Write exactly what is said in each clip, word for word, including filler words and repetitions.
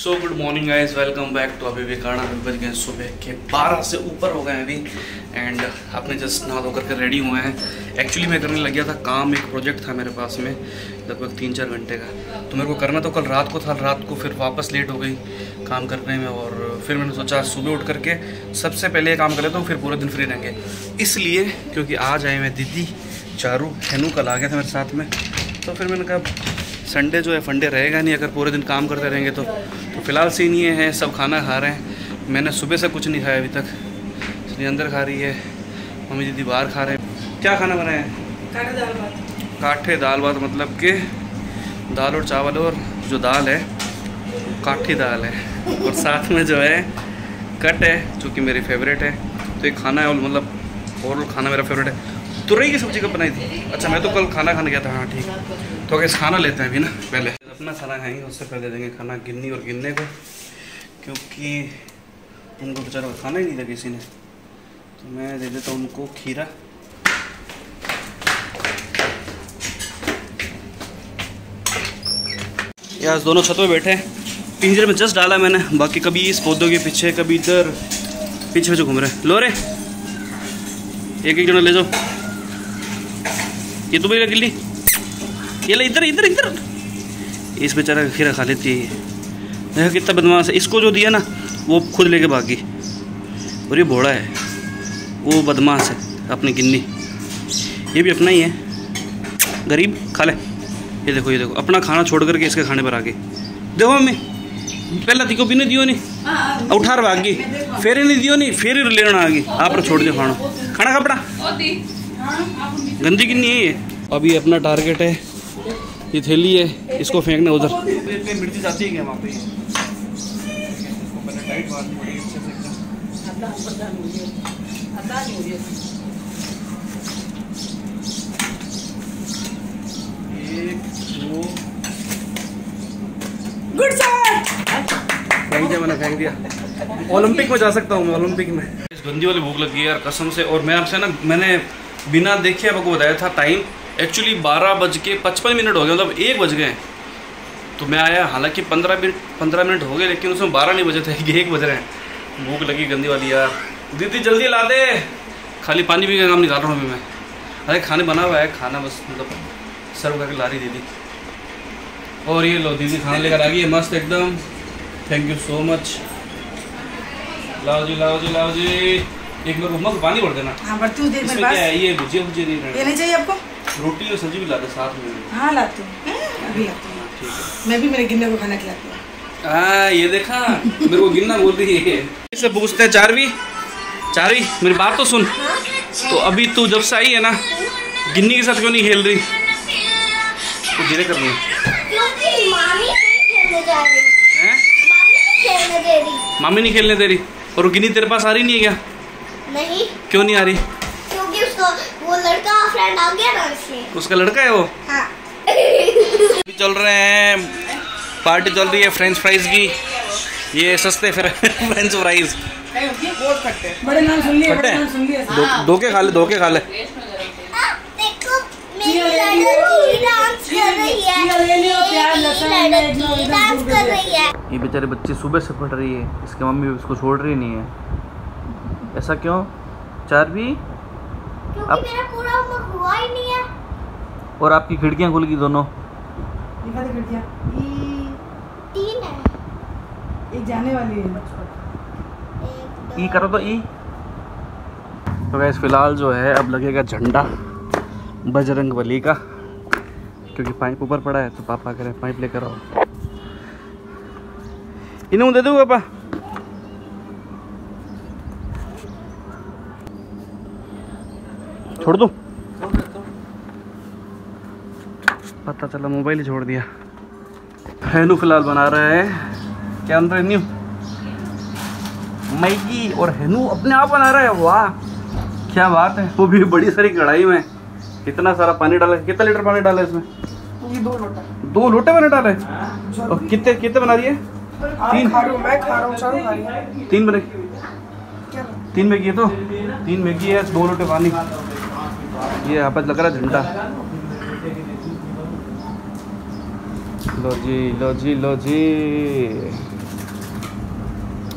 So good morning guys, welcome back to अभी विकारणा। अभी बज गए सुबह के बारह से ऊपर हो गए हैं अभी। एंड आपने जस्ट नहा धो करके रेडी हुए हैं। एक्चुअली मैं करने लग गया था काम, एक प्रोजेक्ट था मेरे पास में लगभग तीन चार घंटे का, तो मेरे को करना तो कल रात को था। रात को फिर वापस लेट हो गई काम करने में, और फिर मैंने सोचा सुबह उठ करके सबसे पहले ये काम कर लेता हूँ, फिर पूरे दिन फ्री रहेंगे। इसलिए क्योंकि आज आए मैं दीदी, चारू, हेनू कल आ गया था मेरे साथ में, तो फिर मैंने कहा संडे जो है फंडे रहेगा नहीं अगर पूरे दिन काम करते रहेंगे तो। तो फिलहाल सीन ये है, सब खाना खा रहे हैं। मैंने सुबह से कुछ नहीं खाया अभी तक, इसलिए अंदर खा रही है, मम्मी दीदी बाहर खा रहे हैं। क्या खाना बनाया है? काठे दाल भात। काठे दाल भात मतलब कि दाल और चावल, और जो दाल है काठी दाल है, और साथ में जो है कट है जो कि मेरी फेवरेट है। तो एक खाना है, और मतलब और खाना मेरा फेवरेट है। तुरई की सब्जी कब बनाई थी? अच्छा, मैं तो कल खाना खाने गया था। हाँ ठीक, तो अगर खाना लेते हैं अभी ना, पहले अपना खाना खाएंगे, उससे पहले देंगे खाना गिन्नी और गिन्ने को, क्योंकि उनको बेचारा खाना ही नहीं था किसी ने। तो मैं दे देता हूँ उनको खीरा। यार दोनों छत पे बैठे हैं, पिंजरे में जस्ट डाला मैंने, बाकी कभी इस पौधों के पीछे, कभी इधर पीछे पीछे घूम रहे हैं। लो रे, एक एक जना ले जाओ। ये तो भाई गिल्ली, ये ले इधर इधर इधर। इस बेचारा का खीरा खा लेती है। देखा कितना बदमाश है। इसको जो दिया ना वो खुद लेके भागी, और ये भोड़ा है, वो बदमाश है अपनी गिन्नी। ये भी अपना ही है, गरीब, खा ले। ये देखो, ये देखो अपना खाना छोड़ करके इसके खाने पर आ गई। देखो मम्मी, पहला तीको भी नहीं दियो नहीं, उठार भाग गई, फिर ही नहीं दियो नहीं, फिर ही लेना आ गई। आप छोड़ दियो खाना, खाना खा पड़ा। गंदी गिन्नी है ये। अभी अपना टारगेट है, ये थैली है, इसको फेंकना उधर। मिर्ची जाती है क्या वहाँ पे? इसको पहले टाइट मारनी पड़ेगी अच्छे से एकदम। एक दो, गुड शॉट। फेंक दिया मैंने, फेंक दिया। ओलंपिक में जा सकता हूँ मैं, ओलंपिक में। इस गंदी वाली भूख लगी है यार कसम से। और मैं आपसे ना, मैंने बिना देखे आपको बताया था टाइम। एक्चुअली बारह बज के पचपन मिनट हो गए, मतलब एक बज गए तो मैं आया। हालांकि पंद्रह मिनट पंद्रह मिनट हो गए, लेकिन उसमें बारह नहीं बजे थे, एक बज रहे हैं। भूख लगी गंदी वाली यार। दीदी जल्दी ला दे, खाली पानी पी का काम निकाल रहा हूँ अभी मैं। अरे खाने बना हुआ है, खाना बस मतलब सर्व करके ला रही दीदी। और ये लो दीदी खाना लेकर आ गई है मस्त एकदम। Thank you so much. लाओ जी, लाओ जी, लाओ जी। एक मेरे को मस्त पानी भर देना। हाँ भरती हूँ, देख मेरे पास। क्या है ये? भुजिया भुजिया नहीं ये नहीं चाहिए आपको? रोटी और सब्जी भी ला दे साथ में। हाँ लाती हूँ, अभी लाती हूँ। ठीक है, मैं भी मेरे गिन्ने को खाना खिलाती हूँ। हाँ ये देखा, मेरे को गिन्ना बोल रही है। इससे पूछते हैं चारवी, चारवी मेरी बात तो सुन। तो अभी तू जब से आई है ना, गिन्नी के साथ क्यों नहीं खेल रही? तो धीरे कर रही क्योंकि मामी नहीं खेलने जा रही है। मामी नहीं खेलने दे रही। मामी नहीं खेलने दे रही? और वो गिन्नी तेरे पास आ रही नहीं है क्या? नहीं। क्यों नहीं आ रही? क्योंकि उसको वो लड़का फ्रेंड आ गया ना, इसलिए। उसका लड़का है वो? हाँ। अभी चल रहे हैं, पार्टी चल रही है फ्रेंच फ्राइज की। ये सस्ते फिर फ्रेंच फ्राइज बड़े नाम सुन लिए, बड़े नाम सुन लिए। दो, दो के खा ले, दो के खा ले। देखो मेरी लड़की डांस कर रही है, लड़की डांस कर रही है। ये बेचारे बच्चे सुबह से पढ़ रही है, इसकी मम्मी उसको छोड़ रही नहीं है। ऐसा क्यों चारवी? क्योंकि अब... मेरा पूरा उम्र हुआ ही नहीं है। और आपकी खिड़कियां खुल गई दोनों। दिखा दे खिड़कियाँ। तीन है, एक जाने वाली है। ई करो तो ई। तो गैस फिलहाल जो है अब लगेगा झंडा बजरंग बली का, क्योंकि पाइप ऊपर पड़ा है। तो पापा कह रहे हैं पाइप लेकर आओ। इन्हें दे दो पापा। छोड़ दो, पता चला मोबाइल ही छोड़ दिया। हेनू फिलहाल बना रहा है क्या अंदर न्यू मैगी, और हेनू अपने आप बना रहा है। वाह क्या बात है, वो भी बड़ी सारी कढ़ाई में। कितना सारा पानी डाला, कितना लीटर पानी डाला इसमें? ये दो लोटा। दो लोटे मैंने डाले। और कितने कितने बना रही है? तीन। खा रहा हूँ मैं, खा रहा हूँ, चारों खा रही है। तीन बने, तीन मैगी है। तो तीन मैगी है, दो लोटे पानी। ये यहाँ पर लग रहा है झंडा। लो जी लो जी लो जी।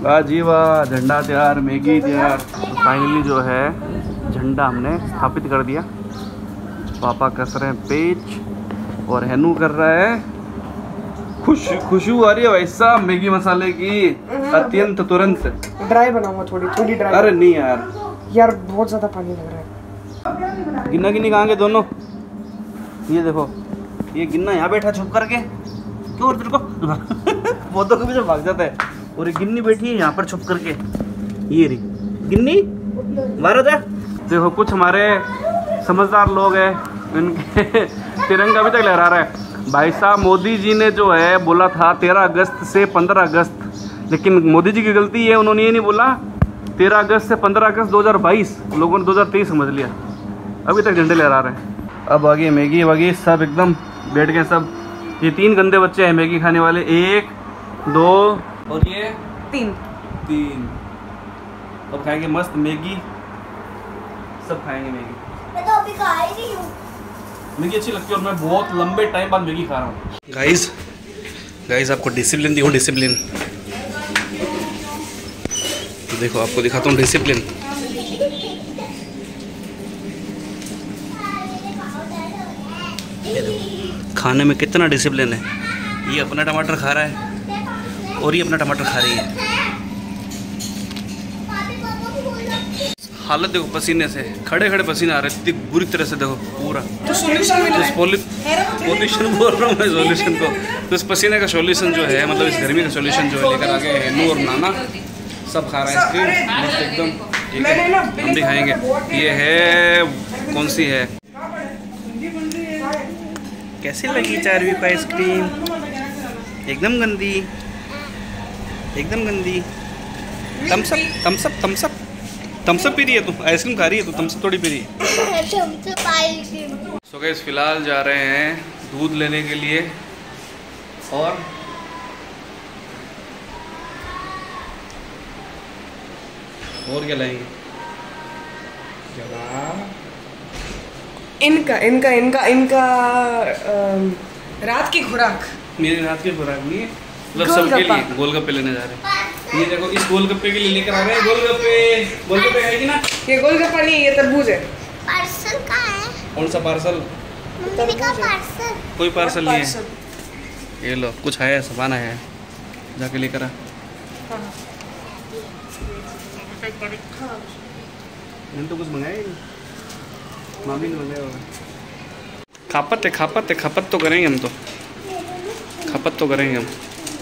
वाह जी वाह, झंडा तैयार, मैगी तैयार। फाइनली जो है झंडा हमने स्थापित कर दिया। पापा कस रहे हैं पेच और हेनू कर रहा है खुश खुशबू आ रही है भाई साहब मैगी मसाले की, अत्यंत तुरंत। ड्राई बनाऊंगा, थोड़ी थोड़ी ड्राई। अरे नहीं यार यार बहुत ज्यादा पानी लग रहा है। गिन्ना गिन्नी कहाँ दोनों, ये देखो ये गिन्ना यहाँ बैठा छुप करके, क्यों और तेरे को पौधों के पीछे भाग जाता है, और ये गिन्नी बैठी है यहाँ पर छुप करके। ये रही गिन्नी, मारा जा। देखो कुछ हमारे समझदार लोग हैं, इनके तिरंगा अभी तक लहरा रहा है। भाई साहब मोदी जी ने जो है बोला था तेरह अगस्त से पंद्रह अगस्त, लेकिन मोदी जी की गलती है, उन्होंने ये नहीं बोला तेरह अगस्त से पंद्रह अगस्त दो हज़ार बाईस, लोगों ने दो हज़ार तेईस समझ लिया। अभी तक झंडे लहरा रहे हैं। अब आगे मैगी वगी सब एकदम बैठ गए सब। ये तीन गंदे बच्चे हैं मैगी खाने वाले, एक दो और ये तीन तीन। अब खाएंगे मस्त मैगी, सब खाएंगे मैगी। मैं तो अभी खा ही रही हूँ। मैगी अच्छी लगती है और मैं बहुत लंबे टाइम बाद मैगी खा रहा हूँ। गाइस गाइस आपको डिसिप्लिन दी हूँ, डिसिप्लिन देखो, आपको दिखाता हूँ डिसिप्लिन। खाने में कितना डिसिप्लिन है। ये अपना टमाटर खा रहा है और ये अपना टमाटर खा रही है। हालत देखो पसीने से, खड़े खड़े पसीने आ रहे हैं, इतनी बुरी तरह से देखो पूरा। तो सॉल्यूशन मिला है। सॉल्यूशन बोल रहा हूँ मैं, सॉल्यूशन को। तो इस पसीने का सॉल्यूशन जो है, मतलब इस गर्मी का सॉल्यूशन जो है लेकर आ गए हेनू और नाना, सब खा रहे हैं आइसक्रीम मस्त एकदम। ठीक है हम भी खाएंगे। ये है कौन सी है, कैसी लगी चारवी को आइसक्रीम? एकदम गंदी, एकदम गंदी। Thums Up Thums Up Thums Up Thums Up पी रही है तू, आइसक्रीम खा रही है तू, थम्स अप थोड़ी पी रही है। सो गाइस फिलहाल जा रहे हैं दूध लेने के लिए, और और क्या लाएंगे? इनका इनका इनका इनका अम, रात की खुराक। मेरी रात की खुराक नहीं है, मतलब सबके लिए गोलगप्पे लेने जा रहे हैं। ये देखो इस गोलगप्पे के लिए लेकर आ रहे हैं गोलगप्पे। गोलगप्पे खाएगी ना? ये गोलगप्पा नहीं, ये तरबूज है। पार्सल कहाँ है? कौन सा पार्सल? मम्मी का पार्सल। कोई पार्सल नहीं है। ये लो कुछ है, सामान है, जाके लेकर आ। मैंने तो कुछ मंगाया ही नहीं, मामी ने मंगाया होगा। खापत है खापत है खपत तो करेंगे हम, तो खपत तो करेंगे हम।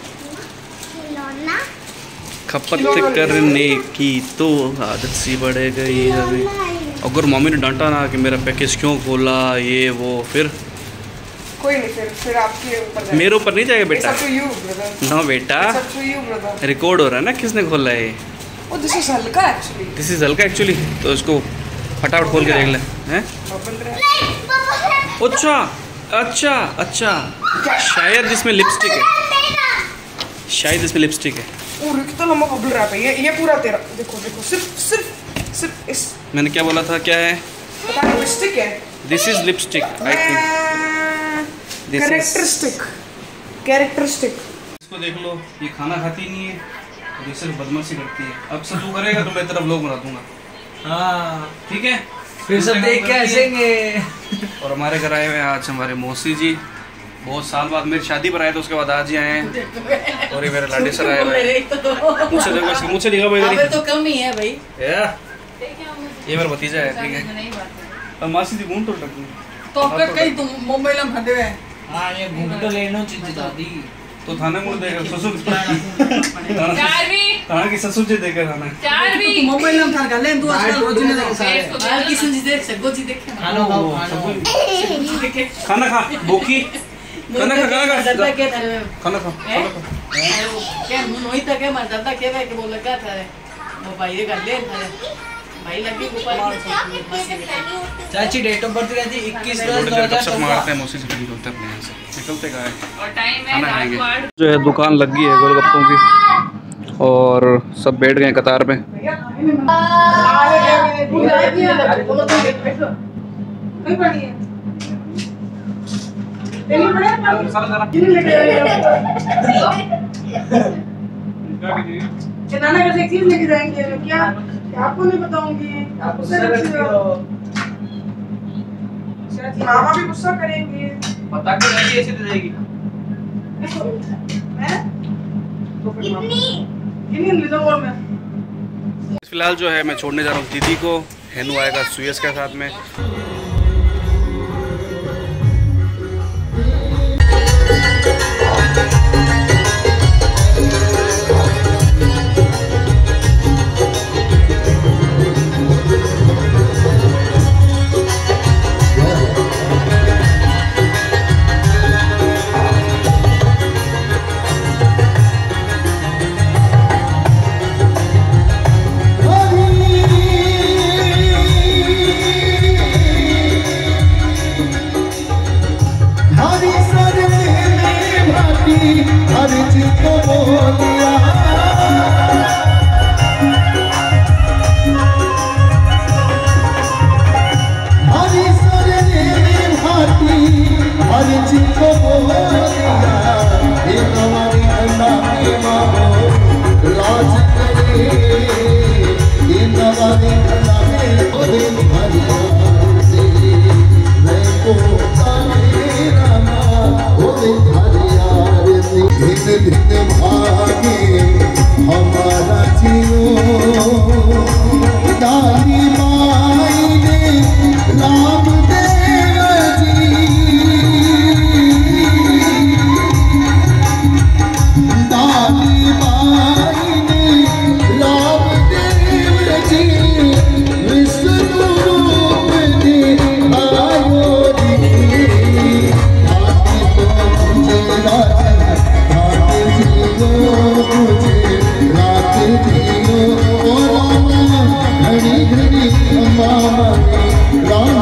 खिलौना खपत करने की तो आदत सी बढ़ गई अभी। अगर मम्मी ने डांटा ना कि मेरा पैकेज क्यों खोला ये वो, फिर कोई नहीं, फिर फिर आपके ऊपर जाएगा। मेरे ऊपर नहीं जाएगा बेटा। It's up to you, brother. No बेटा, It's up to you, brother. Record हो रहा है ना किसने खोला है। Oh, this is हल्का actually. दिस इज हल्का एक्चुअली, तो इसको फटाफट खोल के देख ले। हैं Open रहा है। अच्छा अच्छा अच्छा, शायद इसमें लिपस्टिक है, शायद इसमें लिपस्टिक है। ओह कितना लंबा बबल रहा है ये ये पूरा तेरा। देखो देखो, सिर्फ सिर्फ सिर्फ इस, मैंने क्या बोला था, क्या है? पता नहीं लिपस्टिक है। This is lipstick I think. This is characteristic characteristic. इसको देख लो, ये खाना खाती नहीं है और ये सिर्फ बदमाशी करती है। अब से तू करेगा तो मैं तेरा व्लॉग बना दूंगा। हाँ ठीक है, फिर सब देख के हंसेंगे। और हमारे घर आए हुए हैं आज हमारे मौसी जी, बहुत साल बाद मेरी शादी पर आए तो उसके बाद आज ही आए हैं। और ये मेरे लाडे सर आए हुए हैं। मुझसे देखो, इसको मुझसे दिखा भाई। अबे तो कम ही है भाई। या ये मेरा भतीजा है, ठीक है। और मासी जी घूम तो लगी तो फिर कहीं तुम मुंबई में फंदे हुए। हाँ ये घूम तो लेनो चाहिए दादी। तो थाने मुड़ देगा ससुर थाने की ससुर जी देगा थाना चार भी मुंबई में था गले तू आजकल रोज ने देख हाल की संजी देख सको जी देख खाना खाओ खाना खा भूखी खाना खा खाना खा दादा के थारे खाना खा खाना खा। क्या मुन होई था के मार दादा के के बोल का थारे वो भाई रे कर ले थारे भाई लगी गोपाल चाची डेट ऑफ बर्थ रहती इक्कीस दस दो हज़ार चौदह। मारते हैं मौसी से निकलते अपने यहाँ से, निकलते कहाँ है और टाइम है रात को जो है दुकान लगी है गोलगप्पों की, और सब बैठ गए कतार में। ये नाना घर से एक चीज लेके जाएंगे क्या आपको नहीं बताऊंगी। आप गुस्सा करती हो। मामा भी गुस्सा करेंगे। बता के रहेगी ऐसे दे देगी। मैं तो फिर कितनी कितनी ले जाऊं और मैं फिलहाल जो है मैं छोड़ने जा रहा हूँ दीदी को। हेनू आएगा सुयस के साथ में। हमारा जियो दादी माई ने राम देव जी दादी माई ने राम देव जी विष्णु रूप ने आयो रे दादी तो मुझे राजा दादी जियो मुझे घड़ी घड़ी मामा राम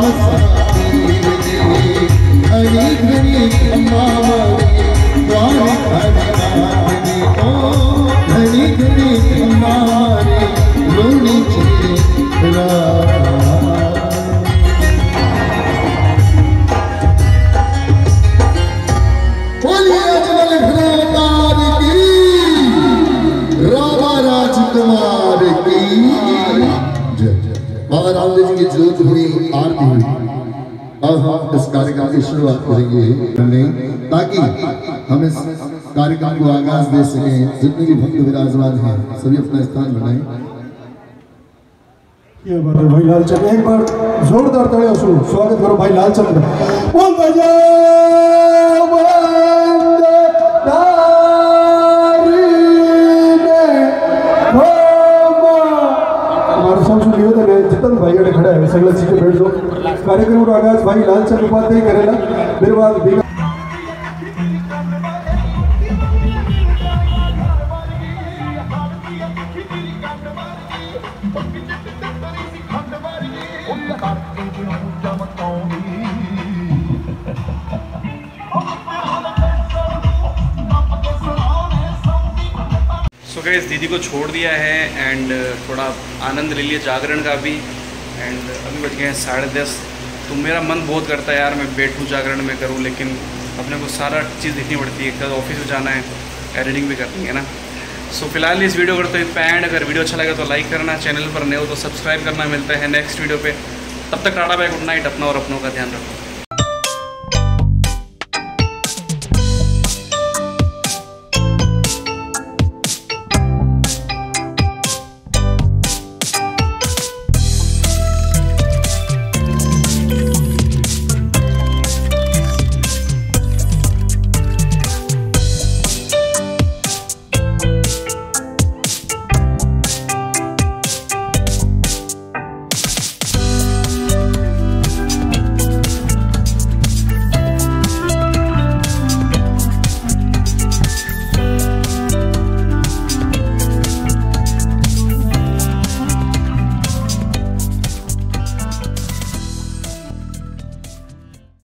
घड़ी घड़ी मामा राम घड़ी घड़ी हमारे रोनी चेरा राजकुमार की बाबा रामदेव जी की जोत हुई आरती हुई। अब हम इस कार्यक्रम की शुरुआत करेंगे ताकि हम इस कार्यक्रम को आगाज दे सकें। जितने भी भक्त विराजमान हैं सभी अपना स्थान बनाएं। ये बात भाई लालचंद एक बार जोरदार तालियों से स्वागत करो भाई लालचंद का। बोल बजाओ जितना भाई खड़ा है सगळं सीटे बैठ जाओ। कार्यक्रम आगाज भाई लालचंद उपाध्याय करेला मेरे बाद सो गाइस दीदी को छोड़ दिया है एंड थोड़ा आनंद ले लिया जागरण का भी। एंड अभी बज गए हैं साढ़े दस। तो मेरा मन बहुत करता है यार मैं बैठूँ जागरण में करूँ, लेकिन अपने को सारा चीज़ देखनी पड़ती है। कल ऑफिस में जाना है, एडिटिंग भी करनी है ना। सो so, फिलहाल इस वीडियो करते हुए पैंड। अगर वीडियो अच्छा लगा तो लाइक करना, चैनल पर नए हो तो सब्सक्राइब करना। मिलते हैं नेक्स्ट वीडियो पे, तब तक टाटा बाय गुड नाइट। अपना और अपनों का ध्यान रखो।